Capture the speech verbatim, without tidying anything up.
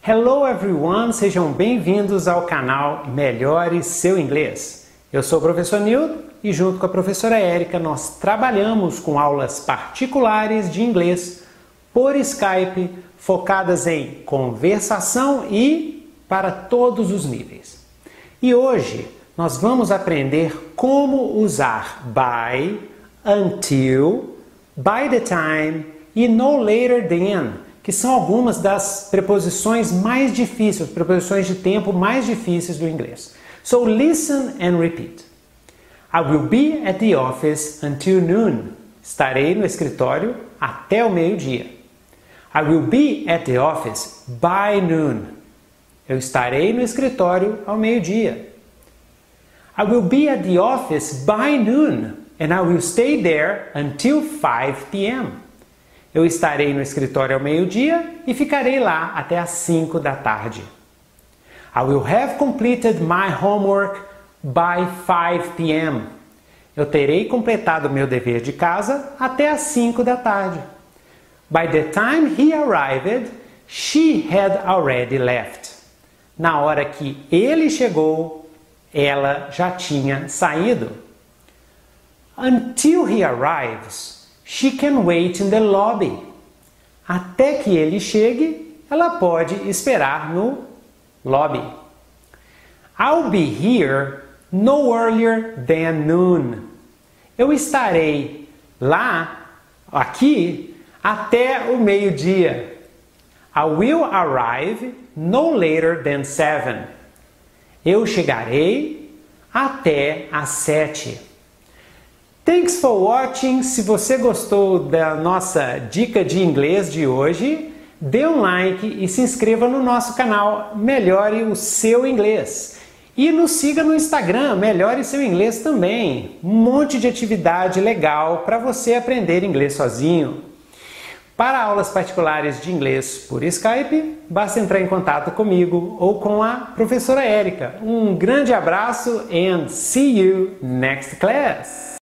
Hello everyone, sejam bem-vindos ao canal Melhore Seu Inglês. Eu sou o professor Nilton e junto com a professora Érica nós trabalhamos com aulas particulares de inglês por Skype, focadas em conversação e para todos os níveis. E hoje nós vamos aprender como usar by, until, by the time e no later than, que são algumas das preposições mais difíceis, preposições de tempo mais difíceis do inglês. So listen and repeat. I will be at the office until noon. Estarei no escritório até o meio-dia. I will be at the office by noon. Eu estarei no escritório ao meio-dia. I will be at the office by noon and I will stay there until five p m Eu estarei no escritório ao meio-dia e ficarei lá até às cinco da tarde. I will have completed my homework by five p m Eu terei completado meu dever de casa até às cinco da tarde. By the time he arrived, she had already left. Na hora que ele chegou, ela já tinha saído. Until he arrives, she can wait in the lobby. Até que ele chegue, ela pode esperar no lobby. I'll be here no earlier than noon. Eu estarei lá, aqui, até o meio-dia. I will arrive no later than seven. Eu chegarei até às sete. Thanks for watching. Se você gostou da nossa dica de inglês de hoje, dê um like e se inscreva no nosso canal Melhore o Seu Inglês. E nos siga no Instagram, Melhore Seu Inglês também. Um monte de atividade legal para você aprender inglês sozinho. Para aulas particulares de inglês por Skype, basta entrar em contato comigo ou com a professora Érica. Um grande abraço and see you next class!